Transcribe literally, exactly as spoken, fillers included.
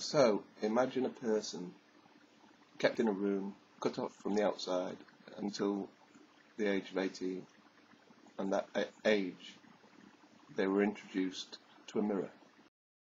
So, imagine a person kept in a room, cut off from the outside until the age of eighteen, and that age they were introduced to a mirror.